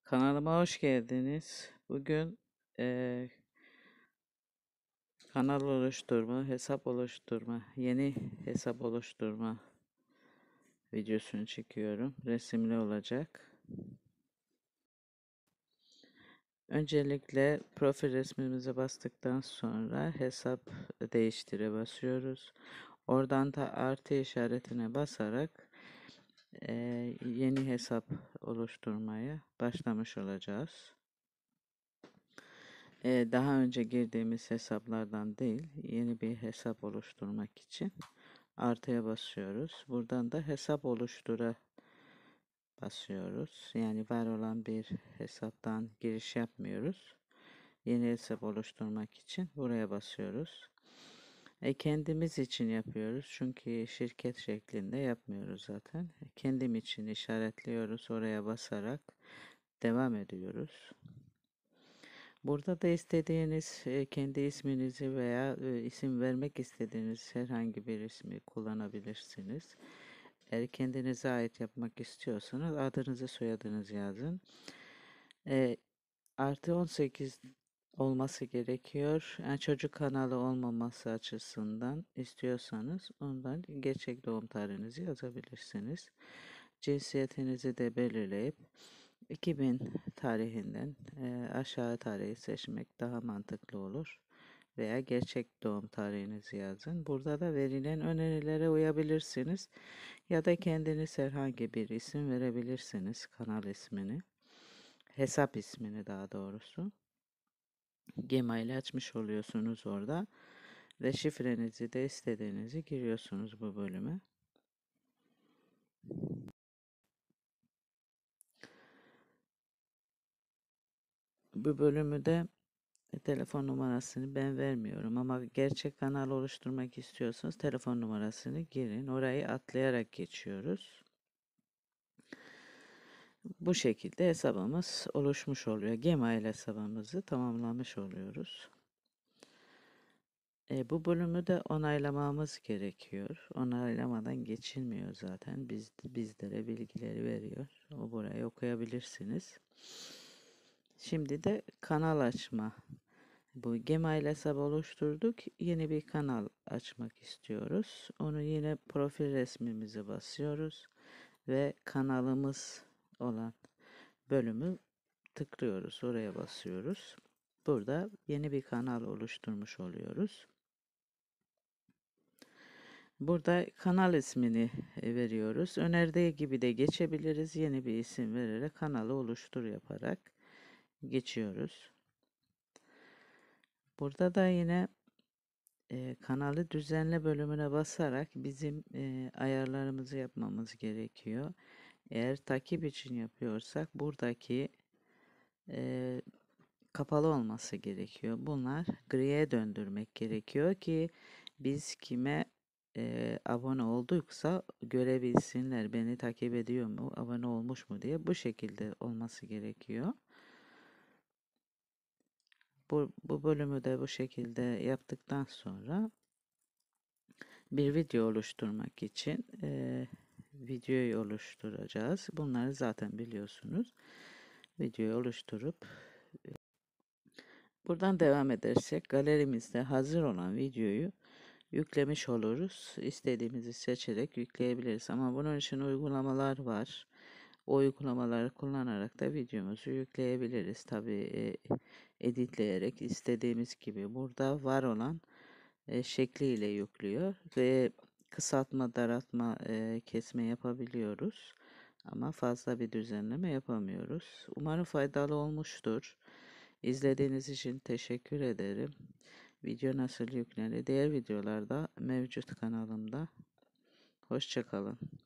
Kanalıma hoş geldiniz. Bugün eee, kanal oluşturma, hesap oluşturma, yeni hesap oluşturma videosunu çekiyorum. Resimli olacak. Öncelikle profil resmimize bastıktan sonra hesap değiştire basıyoruz. Oradan da artı işaretine basarak yeni hesap oluşturmaya başlamış olacağız. Daha önce girdiğimiz hesaplardan değil, yeni bir hesap oluşturmak için artıya basıyoruz. Buradan da hesap oluştura basıyoruz. Yani var olan bir hesaptan giriş yapmıyoruz. Yeni hesap oluşturmak için buraya basıyoruz. Kendimiz için yapıyoruz çünkü şirket şeklinde yapmıyoruz zaten. Kendim için işaretliyoruz, oraya basarak devam ediyoruz. Burada da istediğiniz kendi isminizi veya isim vermek istediğiniz herhangi bir ismi kullanabilirsiniz. Eğer kendinize ait yapmak istiyorsanız adınızı soyadınızı yazın. E, Artı 18 olması gerekiyor. Yani çocuk kanalı olmaması açısından istiyorsanız ondan gerçek doğum tarihinizi yazabilirsiniz. Cinsiyetinizi de belirleyip 2000 tarihinden aşağı tarihi seçmek daha mantıklı olur. Veya gerçek doğum tarihinizi yazın. Burada da verilen önerilere uyabilirsiniz. Ya da kendiniz herhangi bir isim verebilirsiniz. Kanal ismini. Hesap ismini daha doğrusu. Gmail açmış oluyorsunuz orada. Ve şifrenizi de istediğinizi giriyorsunuz bu bölüme. Bu bölümü de telefon numarasını ben vermiyorum ama gerçek kanal oluşturmak istiyorsanız telefon numarasını girin. Orayı atlayarak geçiyoruz. Bu şekilde hesabımız oluşmuş oluyor. Gmail hesabımızı tamamlamış oluyoruz. Bu bölümü de onaylamamız gerekiyor. Onaylamadan geçilmiyor zaten. Bizlere bilgileri veriyor. O burayı okuyabilirsiniz. Şimdi de kanal açma. Bu Gmail hesabı oluşturduk. Yeni bir kanal açmak istiyoruz. Onu yine profil resmimize basıyoruz. Ve kanalımız olan bölümü tıklıyoruz. Oraya basıyoruz. Burada yeni bir kanal oluşturmuş oluyoruz. Burada kanal ismini veriyoruz. Önerdiği gibi de geçebiliriz. Yeni bir isim vererek kanalı oluştur yaparak geçiyoruz. Burada da yine kanalı düzenle bölümüne basarak bizim ayarlarımızı yapmamız gerekiyor. Eğer takip için yapıyorsak buradaki e, kapalı olması gerekiyor. Bunlar griye döndürmek gerekiyor ki biz kime abone olduysa görebilsinler, beni takip ediyor mu, abone olmuş mu diye. Bu şekilde olması gerekiyor. Bu bölümü de bu şekilde yaptıktan sonra bir video oluşturmak için videoyu oluşturacağız. Bunları zaten biliyorsunuz. Videoyu oluşturup buradan devam edersek galerimizde hazır olan videoyu yüklemiş oluruz. İstediğimizi seçerek yükleyebiliriz. Ama bunun için uygulamalar var. O uygulamaları kullanarak da videomuzu yükleyebiliriz. Tabii editleyerek istediğimiz gibi burada var olan şekliyle yüklüyor ve kısaltma, daraltma, kesme yapabiliyoruz. Ama fazla bir düzenleme yapamıyoruz. Umarım faydalı olmuştur. İzlediğiniz için teşekkür ederim. Video nasıl yüklenir? Diğer videolarda mevcut kanalımda. Hoşça kalın.